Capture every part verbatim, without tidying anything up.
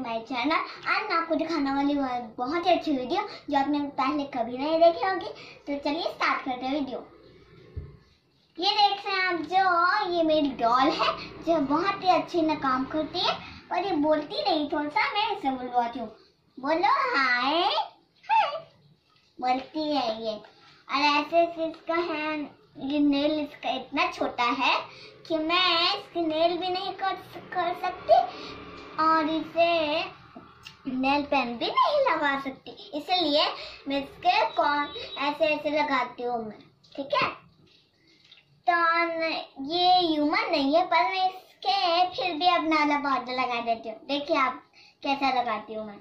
My channel. आज मैं आपको दिखाने वाली हूँ बहुत ही अच्छी वीडियो जो आपने पहले कभी नहीं देखी होगी। तो चलिए स्टार्ट करते हैं वीडियो। ये देख रहे हैं आप, जो ये मेरी डॉल है जो बहुत ही अच्छी ना काम करती है, और ये बोलती नहीं, थोड़ा सा मैं इसे बुलवाती हूँ। बोलो हाय हाय, बोलती है ये। और ऐसे ऐसे इसका है, ये नेल इसका इतना छोटा है कि मैं इसकी नेल भी नहीं कर, कर सकती, और इसे नेल पेन भी नहीं लगा सकती, इसलिए मैं इसके कौन ऐसे ऐसे लगाती हूँ मैं, ठीक है। तो ये ह्यूमन नहीं है, पर मैं इसके फिर भी अपना वाला पाउडर लगा देती हूँ। देखिए आप कैसा लगाती हूँ मैं।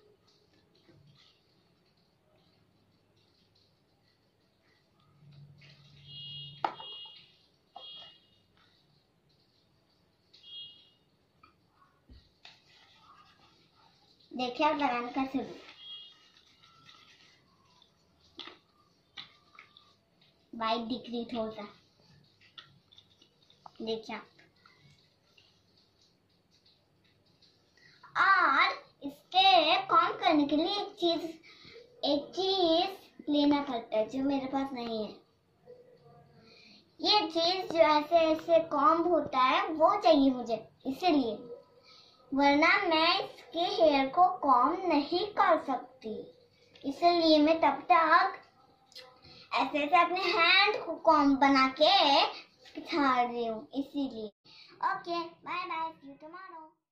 देखिए आप लगाने का शुरू। वाइट दिख रही थोड़ा सा, देखिए आप। और इसके काम करने के लिए एक चीज एक चीज लेना पड़ता है जो मेरे पास नहीं है। ये चीज जो ऐसे ऐसे कॉम्ब होता है वो चाहिए मुझे, इसीलिए, वरना मैं इसके हेयर को कॉम्ब नहीं कर सकती। इसलिए मैं तब तक ऐसे ऐसे अपने हैंड को कॉम्ब बना के छाड़ रही हूँ, इसीलिए। Okay, bye bye, see you tomorrow.